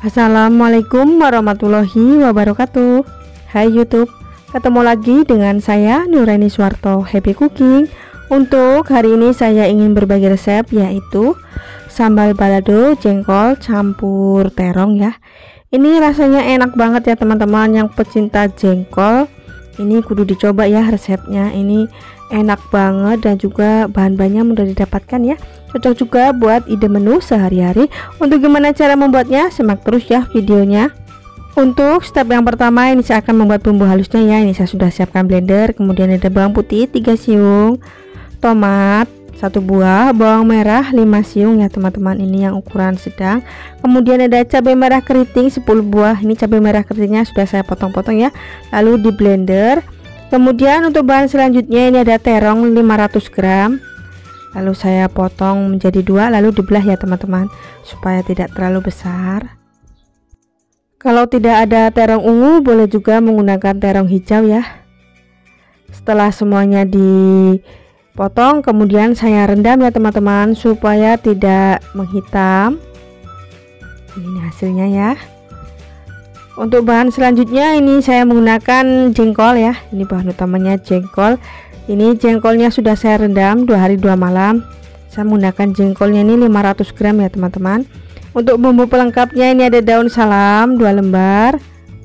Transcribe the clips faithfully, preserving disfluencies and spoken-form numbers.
Assalamualaikum warahmatullahi wabarakatuh. Hai YouTube, ketemu lagi dengan saya Nuraini Suwarto Happy Cooking. Untuk hari ini saya ingin berbagi resep, yaitu sambal balado jengkol campur terong ya. Ini rasanya enak banget ya teman-teman. Yang pecinta jengkol ini kudu dicoba ya resepnya. Ini enak banget dan juga bahan-bahannya mudah didapatkan ya. Cocok juga buat ide menu sehari-hari. Untuk gimana cara membuatnya, simak terus ya videonya. Untuk step yang pertama, ini saya akan membuat bumbu halusnya ya. Ini saya sudah siapkan blender, kemudian ada bawang putih tiga siung, tomat satu buah, bawang merah lima siung ya teman-teman, ini yang ukuran sedang. Kemudian ada cabai merah keriting sepuluh buah. Ini cabai merah keritingnya sudah saya potong-potong ya, lalu di blender. Kemudian untuk bahan selanjutnya, ini ada terong lima ratus gram, lalu saya potong menjadi dua, lalu dibelah ya teman-teman, supaya tidak terlalu besar. Kalau tidak ada terong ungu, boleh juga menggunakan terong hijau ya. Setelah semuanya dipotong, kemudian saya rendam ya teman-teman, supaya tidak menghitam. Ini hasilnya ya. Untuk bahan selanjutnya, ini saya menggunakan jengkol ya. Ini bahan utamanya jengkol. Ini jengkolnya sudah saya rendam dua hari dua malam. Saya menggunakan jengkolnya ini lima ratus gram ya teman-teman. Untuk bumbu pelengkapnya, ini ada daun salam dua lembar,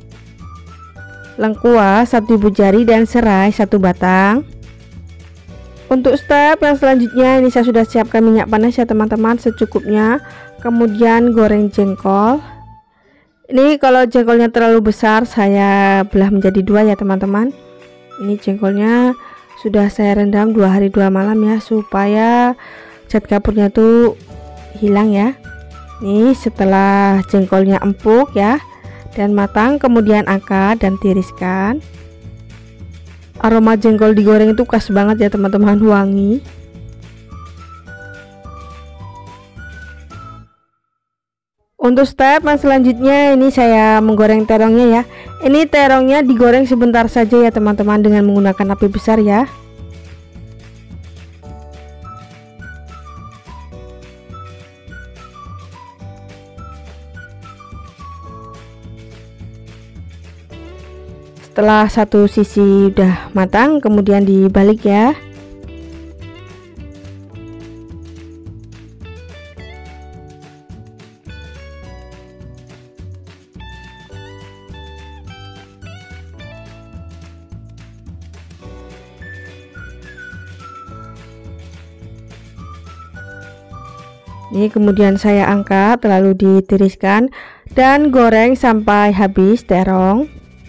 lengkuas satu ibu jari, dan serai satu batang. Untuk step yang selanjutnya, ini saya sudah siapkan minyak panas ya teman-teman secukupnya. Kemudian goreng jengkol. Ini kalau jengkolnya terlalu besar, saya belah menjadi dua ya teman-teman. Ini jengkolnya sudah saya rendam dua hari dua malam ya, supaya zat kapurnya tuh hilang ya. Nih setelah jengkolnya empuk ya dan matang, kemudian angkat dan tiriskan. Aroma jengkol digoreng itu khas banget ya teman-teman, wangi. Untuk step yang selanjutnya, ini saya menggoreng terongnya ya. Ini terongnya digoreng sebentar saja ya teman-teman, dengan menggunakan api besar ya. Setelah satu sisi udah matang, kemudian dibalik ya. Ini kemudian saya angkat lalu ditiriskan dan goreng sampai habis terong.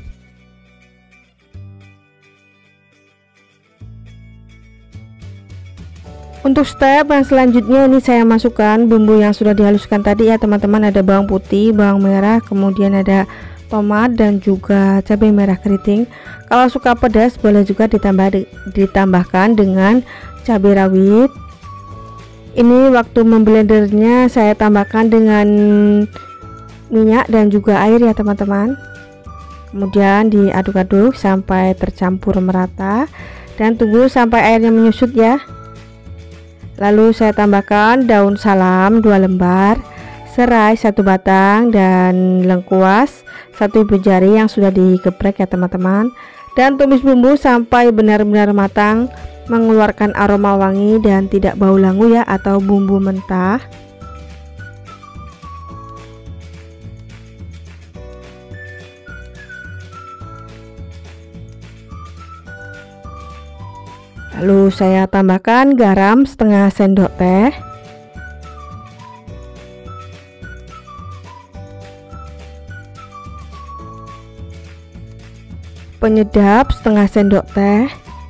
Untuk step yang selanjutnya, ini saya masukkan bumbu yang sudah dihaluskan tadi ya teman-teman. Ada bawang putih, bawang merah, kemudian ada tomat dan juga cabai merah keriting. Kalau suka pedas boleh juga ditambah ditambahkan dengan cabai rawit. Ini waktu memblendernya saya tambahkan dengan minyak dan juga air ya teman-teman. Kemudian diaduk-aduk sampai tercampur merata dan tunggu sampai airnya menyusut ya. Lalu saya tambahkan daun salam dua lembar, serai satu batang, dan lengkuas satu ibu jari yang sudah digeprek ya teman-teman. Dan tumis bumbu sampai benar-benar matang, mengeluarkan aroma wangi dan tidak bau langu ya atau bumbu mentah. Lalu saya tambahkan garam setengah sendok teh, penyedap setengah sendok teh,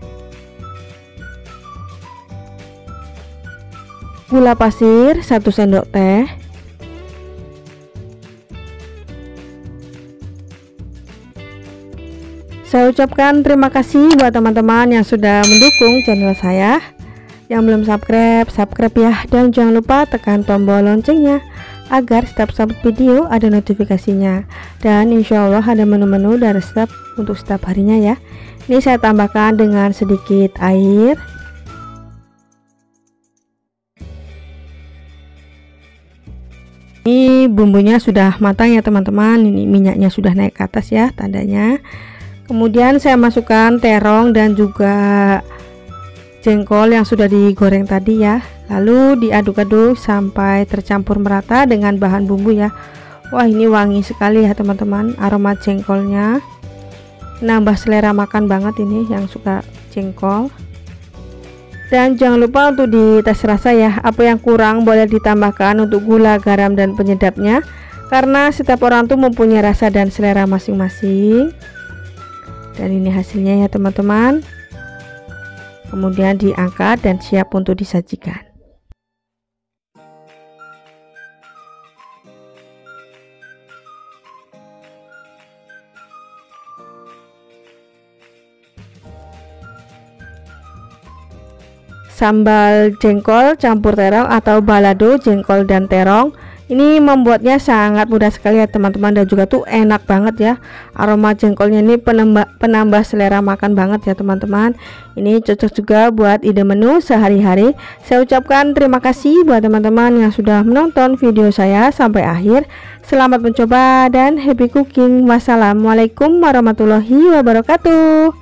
gula pasir satu sendok teh, saya ucapkan terima kasih buat teman-teman yang sudah mendukung channel saya. Yang belum subscribe, subscribe ya, dan jangan lupa tekan tombol loncengnya agar setiap upload video ada notifikasinya. Dan insya Allah ada menu-menu dan resep untuk setiap harinya ya. Ini saya tambahkan dengan sedikit air. Ini bumbunya sudah matang ya teman-teman. Ini minyaknya sudah naik ke atas ya tandanya. Kemudian saya masukkan terong dan juga jengkol yang sudah digoreng tadi ya. Lalu diaduk-aduk sampai tercampur merata dengan bahan bumbu ya. Wah, ini wangi sekali ya teman-teman. Aroma jengkolnya nambah selera makan banget ini yang suka jengkol. Dan jangan lupa untuk dites rasa ya, apa yang kurang boleh ditambahkan untuk gula, garam, dan penyedapnya, karena setiap orang tuh mempunyai rasa dan selera masing-masing. Dan ini hasilnya ya teman-teman. Kemudian diangkat dan siap untuk disajikan. Sambal jengkol campur terong atau balado jengkol dan terong ini membuatnya sangat mudah sekali ya teman-teman, dan juga tuh enak banget ya. Aroma jengkolnya ini penambah, penambah selera makan banget ya teman-teman. Ini cocok juga buat ide menu sehari-hari. Saya ucapkan terima kasih buat teman-teman yang sudah menonton video saya sampai akhir. Selamat mencoba dan happy cooking. Wassalamualaikum warahmatullahi wabarakatuh.